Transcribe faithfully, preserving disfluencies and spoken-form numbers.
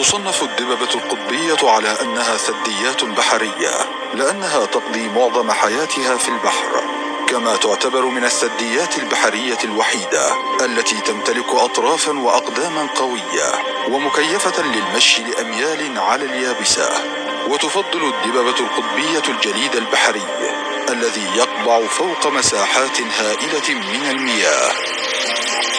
تصنف الدببة القطبية على أنها ثدييات بحرية لأنها تقضي معظم حياتها في البحر، كما تعتبر من الثدييات البحرية الوحيدة التي تمتلك أطرافا وأقداما قوية ومكيفة للمشي لأميال على اليابسة. وتفضل الدببة القطبية الجليد البحري الذي يقبع فوق مساحات هائلة من المياه.